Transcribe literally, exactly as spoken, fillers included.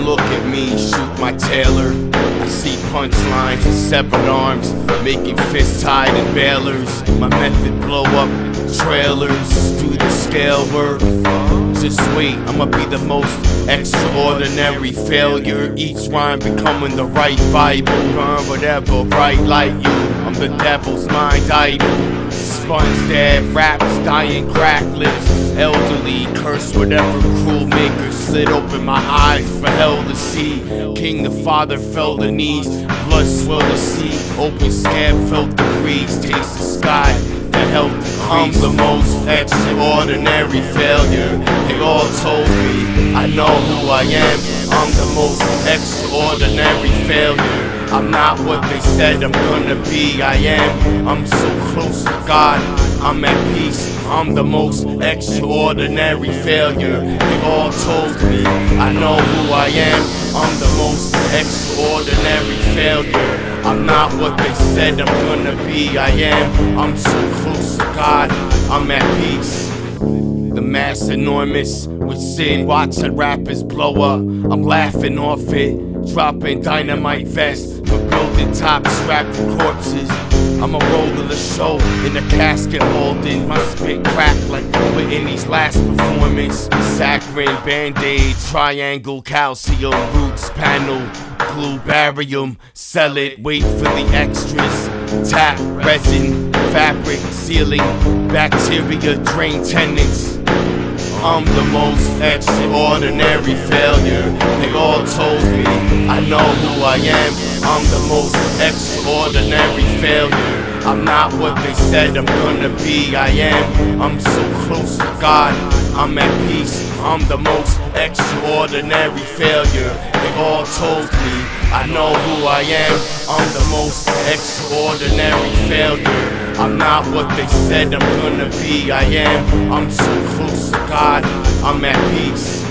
look at me, shoot my tailor. I see punchlines and severed arms, making fists tied in bailers. My method blow up trailers, do the scale work. Just wait, I'ma be the most extraordinary failure. Each rhyme becoming the right Bible. Burn whatever, right like you. I'm the devil's mind idol. Sponge dad raps, dying crack lips. Elderly curse whatever cruel maker slid open my eyes for hell to see. King the father fell the knees, blood swell the sea. Open scab felt the breeze, taste the sky. The health I'm the most extraordinary failure. They all told me I know who I am. I'm the most extraordinary failure. I'm not what they said I'm gonna be. I am. I'm so close to God. I'm at peace. I'm the most extraordinary failure. They all told me I know who I am. I'm the most extraordinary failure. I'm not what they said I'm gonna be. I am. I'm so close to God. I'm at peace. The mass enormous with sin. Watching rappers blow up. I'm laughing off it. Dropping dynamite vests for building tops strapped to corpses. I'ma roll to the show in the casket holding my spit crack like Whitney's last performance. Saccharin, band-aid, triangle, calcium, roots, panel, glue, barium, sell it, wait for the extras. Tap, resin, fabric, sealing, bacteria, drain tenants. I'm the most extraordinary failure. They all told me I know who I am. I'm the most extraordinary failure. I'm not what they said I'm gonna be. I am. I'm so close to God. I'm at peace. I'm the most extraordinary failure. They all told me I know who I am. I'm the most extraordinary failure. I'm not what they said I'm gonna be. I am. I'm so close to God. I'm at peace.